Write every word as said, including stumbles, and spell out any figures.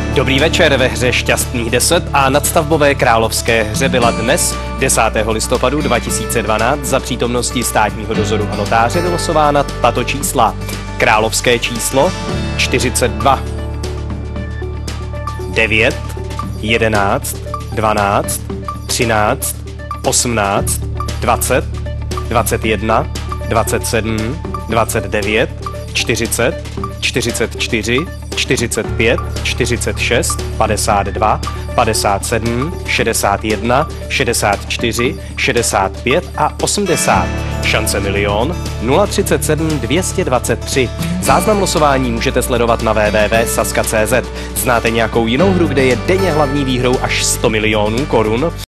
Dobrý večer, ve hře Šťastných deset a nadstavbové královské hře byla dnes, desátého listopadu dva tisíce dvanáct, za přítomnosti státního dozoru a notáře vylosována tato čísla. Královské číslo čtyřicet dva, devět, jedenáct, dvanáct, třináct, osmnáct, dvacet, dvacet jedna, dvacet sedm, dvacet devět, čtyřicet, čtyřicet čtyři, čtyřicet pět, čtyřicet šest, padesát dva, padesát sedm, šedesát jedna, šedesát čtyři, šedesát pět a osmdesát. Šance milion nula třicet sedm dvě stě dvacet tři. Záznam losování můžete sledovat na w w w tečka saska tečka cz. Znáte nějakou jinou hru, kde je denně hlavní výhrou až sto milionů korun?